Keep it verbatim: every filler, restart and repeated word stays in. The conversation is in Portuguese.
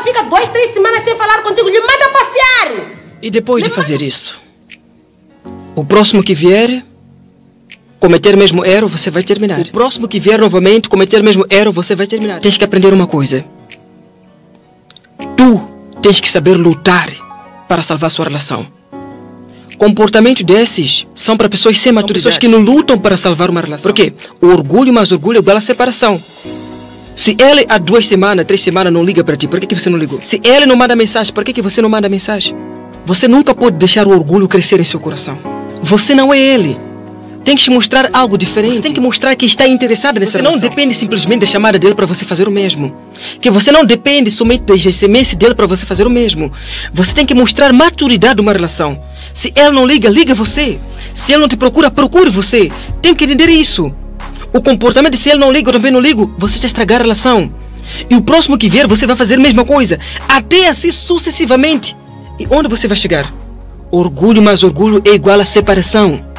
fica duas, três semanas sem falar contigo, lhe manda passear. E depois lhe de fazer manda... isso, o próximo que vier cometer o mesmo erro, você vai terminar. O próximo que vier novamente cometer o mesmo erro, você vai terminar. Tens que aprender uma coisa. Tu tens que saber lutar para salvar sua relação. Comportamentos desses são para pessoas sem maturidade. Pessoas que não lutam para salvar uma relação. Por quê? O orgulho mais orgulho é igual a separação. Se ele há duas semanas, três semanas não liga para ti, por que, que você não ligou? Se ele não manda mensagem, por que, que você não manda mensagem? Você nunca pode deixar o orgulho crescer em seu coração. Você não é ele. Tem que te mostrar algo diferente. Você tem que mostrar que está interessado nessa relação. Você não depende simplesmente da chamada dele para você fazer o mesmo. Que você não depende somente do S M S dele para você fazer o mesmo. Você tem que mostrar maturidade numa relação. Se ele não liga, liga você. Se ele não te procura, procure você. Tem que entender isso. O comportamento, se ele não liga, eu também não ligo, você já estragar a relação. E o próximo que vier, você vai fazer a mesma coisa. Até assim sucessivamente. E onde você vai chegar? Orgulho mais orgulho é igual a separação.